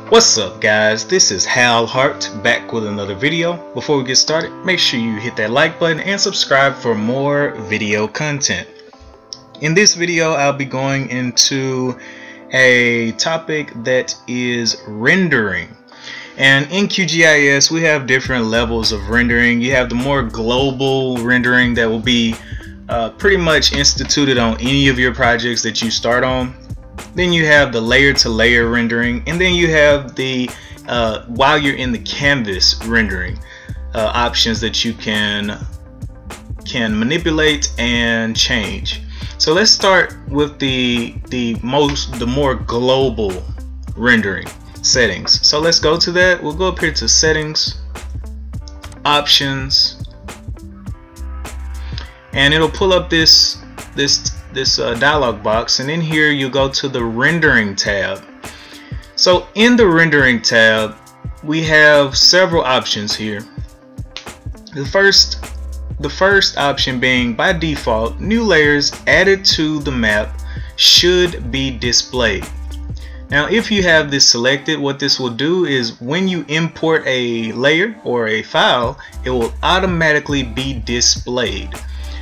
What's up guys, this is Hart back with another video. Before we get started, make sure you hit that like button and subscribe for more video content. In this video I'll be going into a topic that is rendering. And in QGIS we have different levels of rendering. You have the more global rendering that will be pretty much instituted on any of your projects that you start on. Then you have the layer to layer rendering, and then you have the while you're in the canvas rendering options that you can manipulate and change. So let's start with the more global rendering settings. So let's go to that. We'll go up here to settings, options, and it'll pull up this dialog box, and in here you go to the rendering tab. So in the rendering tab we have several options here. The first option being, by default, new layers added to the map should be displayed. Now if you have this selected, what this will do is when you import a layer or a file, it will automatically be displayed.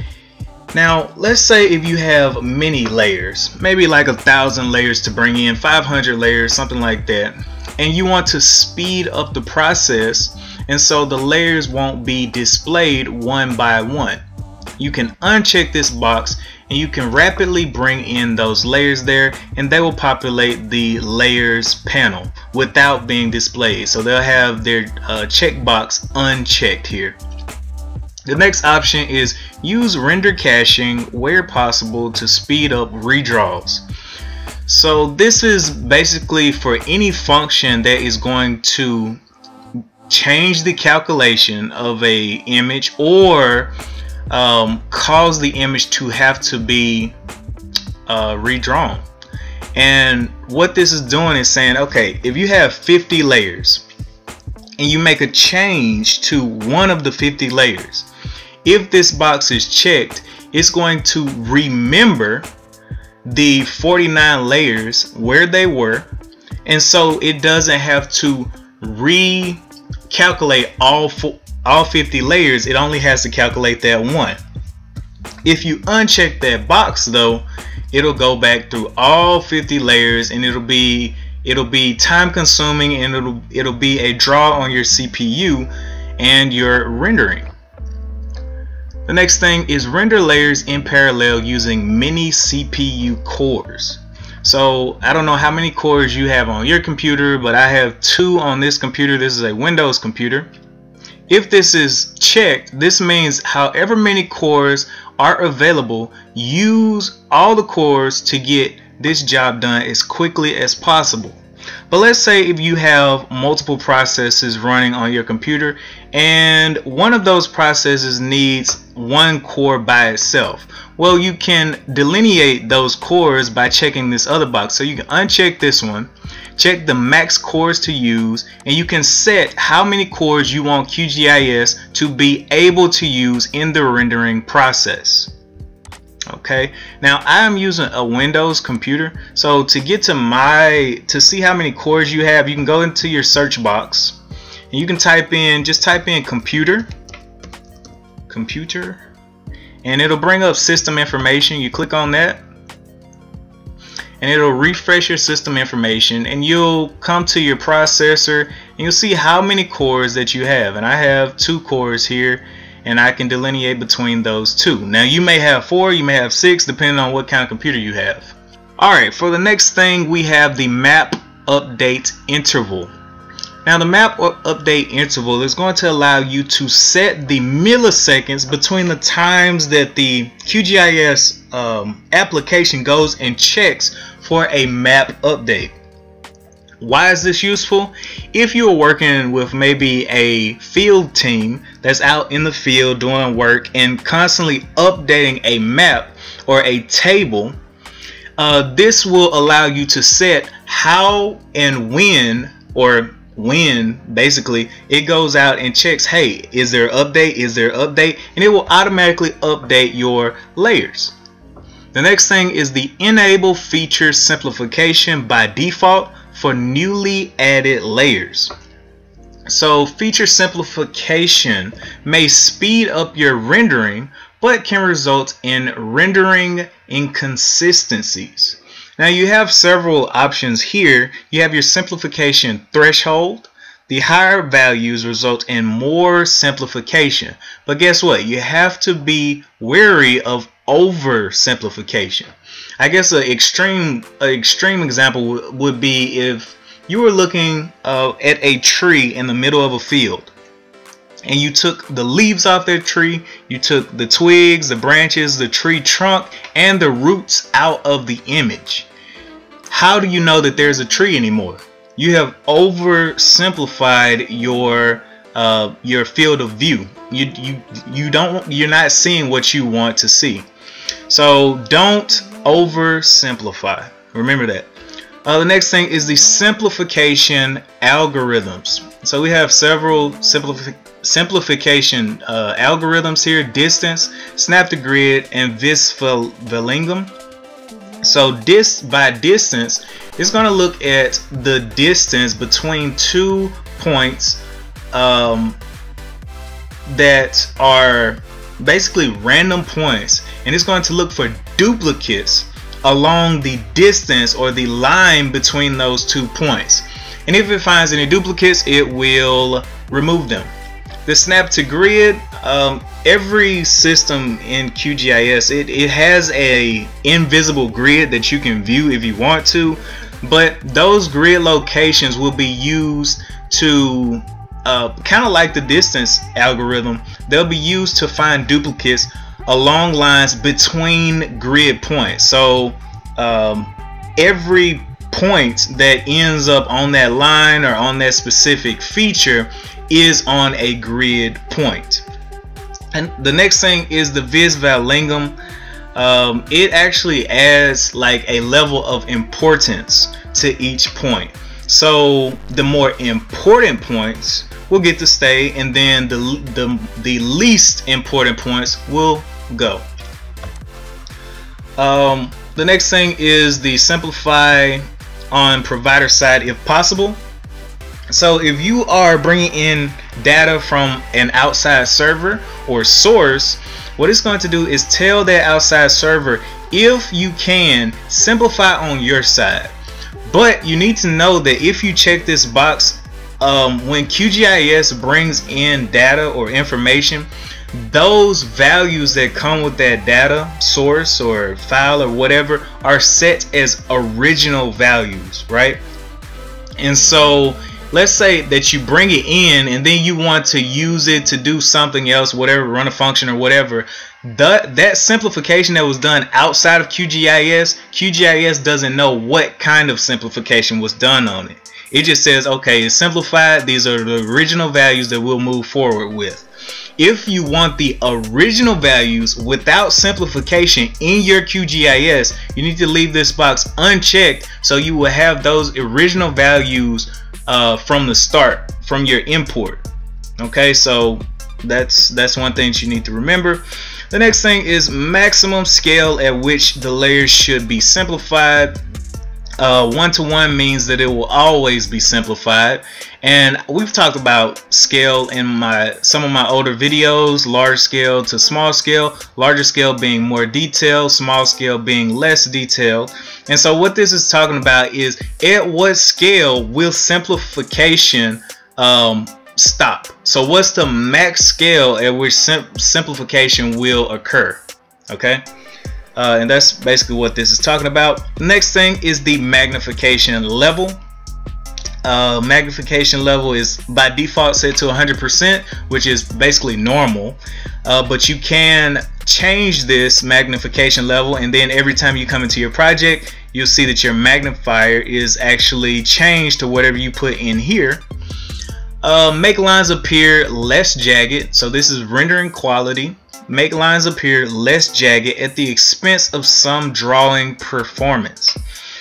Now let's say if you have many layers, maybe like 1,000 layers to bring in, 500 layers, something like that, and you want to speed up the process, and so the layers won't be displayed one by one. You can uncheck this box and you can rapidly bring in those layers there, and they will populate the layers panel without being displayed. So they'll have their checkbox unchecked here. The next option is use render caching where possible to speed up redraws. So this is basically for any function that is going to change the calculation of a image or cause the image to have to be redrawn. And what this is doing is saying, okay, if you have 50 layers and you make a change to one of the 50 layers, if this box is checked, it's going to remember the 49 layers where they were, and so it doesn't have to recalculate all 50 layers. It only has to calculate that one. If you uncheck that box though, it'll go back through all 50 layers, and it'll be time consuming, and it'll be a draw on your CPU and your rendering. The next thing is render layers in parallel using many CPU cores. So I don't know how many cores you have on your computer, but I have 2 on this computer. This is a Windows computer. If this is checked, this means however many cores are available, use all the cores to get this job done as quickly as possible. But let's say if you have multiple processes running on your computer and one of those processes needs one core by itself. Well, you can delineate those cores by checking this other box. So you can uncheck this one, check the max cores to use, and you can set how many cores you want QGIS to be able to use in the rendering process. Okay, now I am using a Windows computer, so to get to see how many cores you have, you can go into your search box and you can type in computer, and it'll bring up system information. You click on that and it'll refresh your system information, and you'll come to your processor and you'll see how many cores that you have. And I have 2 cores here, and I can delineate between those 2. Now you may have 4, you may have 6, depending on what kind of computer you have. Alright, for the next thing we have the map update interval. Now the map update interval is going to allow you to set the milliseconds between the times that the QGIS application goes and checks for a map update. Why is this useful? If you are working with maybe a field team that's out in the field doing work and constantly updating a map or a table, this will allow you to set how and when, or when basically it goes out and checks, hey, is there an update, is there an update, and it will automatically update your layers. The next thing is the enable feature simplification by default for newly added layers. So feature simplification may speed up your rendering, but can result in rendering inconsistencies. Now you have several options here. You have your simplification threshold. The higher values result in more simplification. But guess what? You have to be wary of oversimplification. I guess an extreme example would be if you were looking at a tree in the middle of a field, and you took the leaves off that tree, you took the twigs, the branches, the tree trunk, and the roots out of the image. How do you know that there's a tree anymore? You have oversimplified your field of view. You're not seeing what you want to see. So don't oversimplify. Remember that. The next thing is the simplification algorithms. So we have several simplification algorithms here: distance, snap to grid, and Vis-Valingum. So by distance, it's going to look at the distance between 2 points that are basically random points, and it's going to look for duplicates along the distance or the line between those 2 points. And if it finds any duplicates, it will remove them. The snap to grid, every system in QGIS, it has a invisible grid that you can view if you want to, but those grid locations will be used to kind of like the distance algorithm. They'll be used to find duplicates along lines between grid points. So every point that ends up on that line or on that specific feature is on a grid point. And the next thing is the Vis-Valingum. It actually adds like a level of importance to each point. So the more important points will get to stay, and then the least important points will go. The next thing is the simplify on provider side if possible. So if you are bringing in data from an outside server or source, what it's going to do is tell that outside server, if you can, simplify on your side. But you need to know that if you check this box, when QGIS brings in data or information, those values that come with that data source or file or whatever are set as original values, right? And so let's say that you bring it in and then you want to use it to do something else, whatever, run a function or whatever. That simplification that was done outside of QGIS doesn't know what kind of simplification was done on it. It just says, okay, it's simplified. These are the original values that we'll move forward with. If you want the original values without simplification in your QGIS, you need to leave this box unchecked, so you will have those original values from the start, from your import. Okay, so that's one thing that you need to remember. The next thing is maximum scale at which the layers should be simplified. 1-to-1 means that it will always be simplified, and we've talked about scale in some of my older videos: large scale to small scale, larger scale being more detailed, small scale being less detailed. And so what this is talking about is at what scale will simplification stop. So what's the max scale at which simplification will occur? Okay. And that's basically what this is talking about. Next thing is the magnification level. Magnification level is by default set to 100%, which is basically normal. But you can change this magnification level, and then every time you come into your project, you'll see that your magnifier is actually changed to whatever you put in here. Make lines appear less jagged. So this is rendering quality. Make lines appear less jagged at the expense of some drawing performance.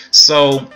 So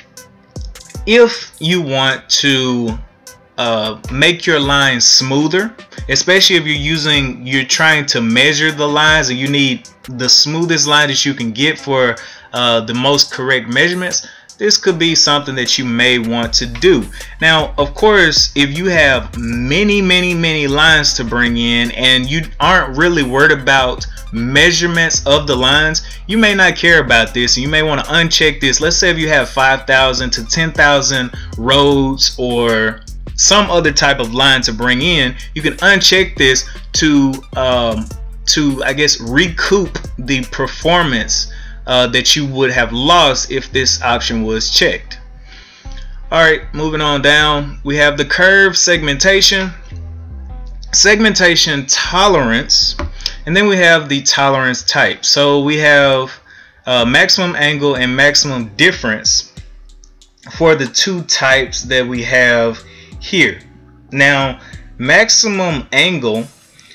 if you want to make your lines smoother, especially if you're trying to measure the lines and you need the smoothest line that you can get for the most correct measurements, this could be something that you may want to do. Now, of course, if you have many lines to bring in and you aren't really worried about measurements of the lines, you may not care about this. You may want to uncheck this. Let's say if you have 5,000 to 10,000 roads or some other type of line to bring in, you can uncheck this to I guess recoup the performance that you would have lost if this option was checked. Alright, moving on down, we have the curve segmentation, segmentation tolerance, and then we have the tolerance type. So we have maximum angle and maximum difference for the two types that we have here. Now, maximum angle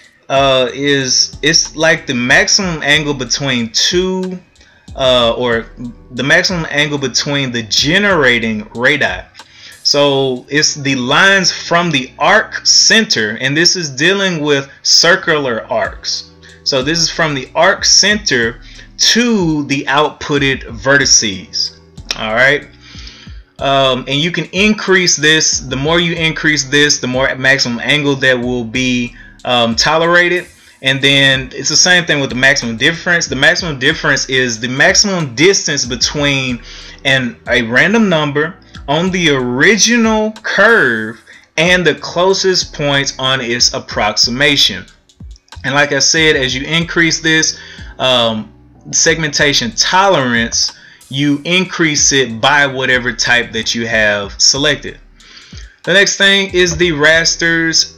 it's like the maximum angle between two or the maximum angle between the generating radii. So it's the lines from the arc center, and this is dealing with circular arcs. So this is from the arc center to the outputted vertices. All right. And you can increase this. The more you increase this, the more maximum angle that will be tolerated. And then it's the same thing with the maximum difference. The maximum difference is the maximum distance between a random number on the original curve and the closest points on its approximation. And like I said, as you increase this segmentation tolerance, you increase it by whatever type that you have selected. The next thing is the rasters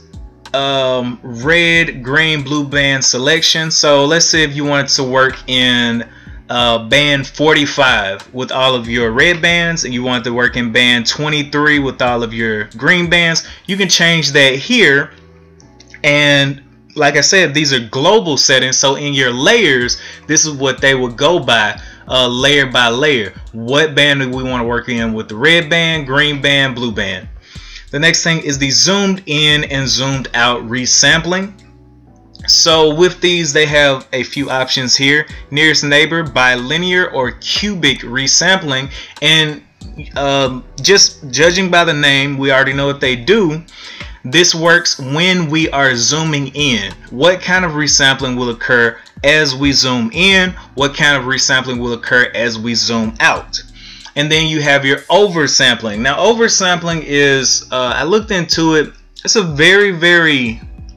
red, green, blue band selection. So let's say if you wanted to work in band 45 with all of your red bands, and you want to work in band 23 with all of your green bands, you can change that here. And like I said, these are global settings, so in your layers, this is what they would go by, layer by layer. What band do we want to work in with the red band, green band, blue band? The next thing is the zoomed in and zoomed out resampling. So with these, they have a few options here: nearest neighbor, bilinear, or cubic resampling. And just judging by the name, we already know what they do. This works when we are zooming in. What kind of resampling will occur as we zoom in? What kind of resampling will occur as we zoom out? And then you have your oversampling. Now, oversampling is, I looked into it. It's a very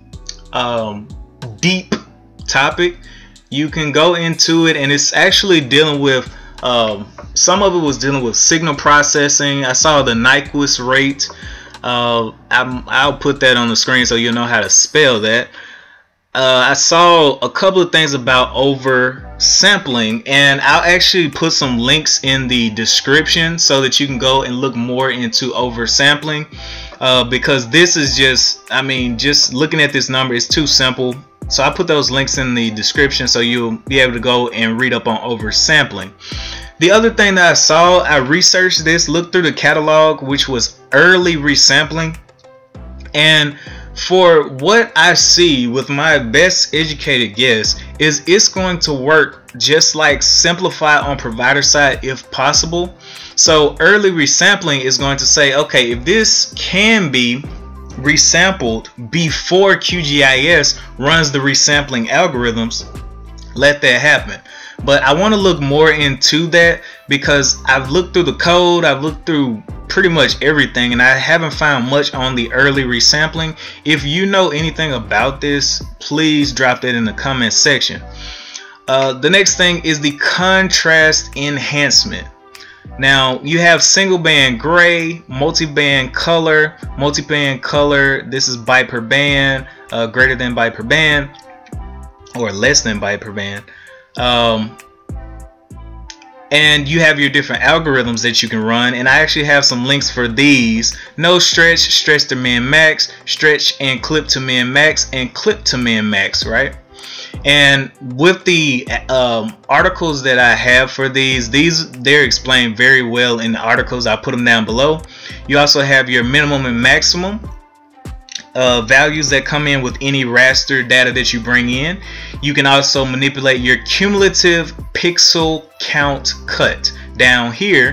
deep topic. You can go into it, and it's actually dealing with, some of it was dealing with signal processing. I saw the Nyquist rate. I'll put that on the screen so you'll know how to spell that. I saw a couple of things about oversampling, and I'll actually put some links in the description so that you can go and look more into oversampling, because this is just, I mean, just looking at this number is too simple. So I put those links in the description so you'll be able to go and read up on oversampling. The other thing that I saw, I researched this, looked through the catalog, which was early resampling. And for what I see, with my best educated guess, is it's going to work just like simplify on provider side if possible. So early resampling is going to say, okay, if this can be resampled before QGIS runs the resampling algorithms, let that happen. But I want to look more into that, because I've looked through the code, I've looked through pretty much everything, and I haven't found much on the early resampling. If you know anything about this, please drop that in the comment section. The next thing is the contrast enhancement. Now you have single band gray, multi-band color, this is byte per band, greater than byte per band, or less than byte per band. And you have your different algorithms that you can run, and I actually have some links for these. No stretch, stretch to min max, stretch and clip to min max, and clip to min max, right? And with the articles that I have for these, they're explained very well in the articles. I'll put them down below. You also have your minimum and maximum values that come in with any raster data that you bring in. You can also manipulate your cumulative pixel count cut down here.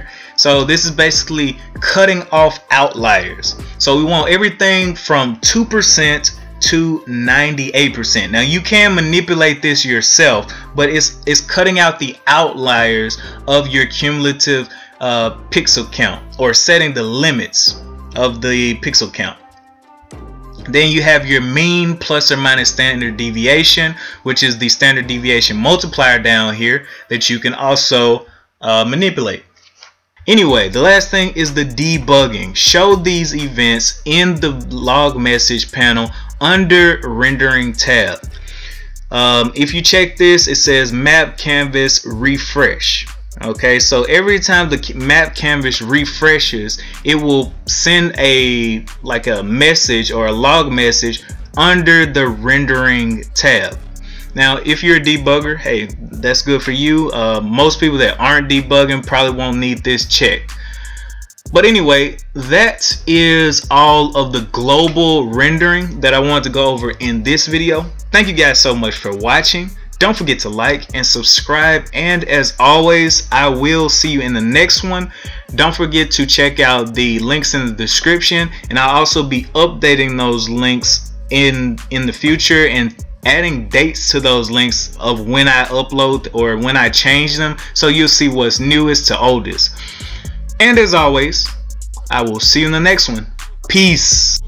So this is basically cutting off outliers. So we want everything from 2% to 98%. Now you can manipulate this yourself, but it's cutting out the outliers of your cumulative pixel count, or setting the limits of the pixel count. Then you have your mean plus or minus standard deviation, which is the standard deviation multiplier down here that you can also manipulate. Anyway, the last thing is the debugging. Show these events in the log message panel under rendering tab. If you check this, it says map canvas refresh. Okay, so every time the map canvas refreshes, it will send a message or a log message under the rendering tab. Now if you're a debugger, hey, that's good for you. Most people that aren't debugging probably won't need this check. But anyway, that is all of the global rendering that I wanted to go over in this video. Thank you guys so much for watching. Don't forget to like and subscribe, and as always, I will see you in the next one. Don't forget to check out the links in the description, and I'll also be updating those links in the future and adding dates to those links of when I upload or when I change them, so you'll see what's newest to oldest. And as always, I will see you in the next one. Peace.